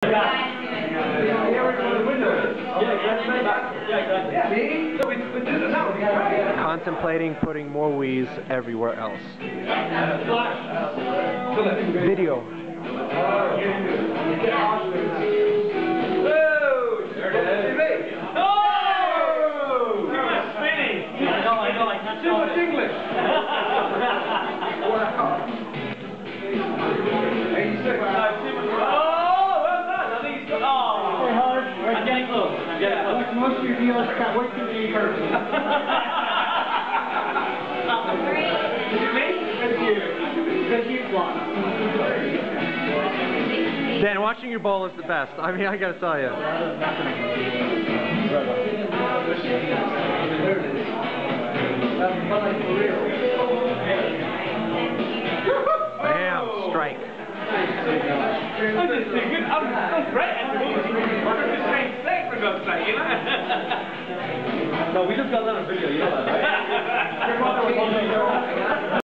Contemplating putting more Wii's everywhere else. Video. Too much English. Most of your dealers can't wait to be hurt. Dan, watching your bowl is the best. I mean, I gotta tell you. Bam! Strike. I'm just thinking, I'm great at the moment. I'm just saying steak for God's sake, you know? No, we just got that on video, you know that, right?